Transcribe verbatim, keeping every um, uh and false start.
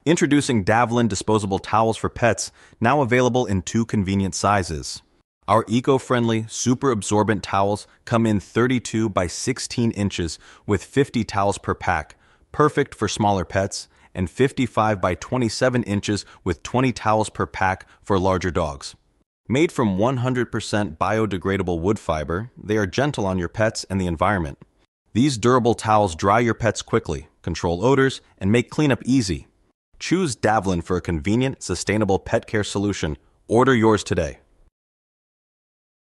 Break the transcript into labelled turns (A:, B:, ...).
A: Introducing DAVELEN Disposable Towels for Pets, now available in two convenient sizes. Our eco-friendly, super absorbent towels come in thirty-two by sixteen inches with fifty towels per pack, perfect for smaller pets, and fifty-five by twenty-seven inches with twenty towels per pack for larger dogs. Made from one hundred percent biodegradable wood fiber, they are gentle on your pets and the environment. These durable towels dry your pets quickly, control odors, and make cleanup easy. Choose DAVELEN for a convenient, sustainable pet care solution. Order yours today.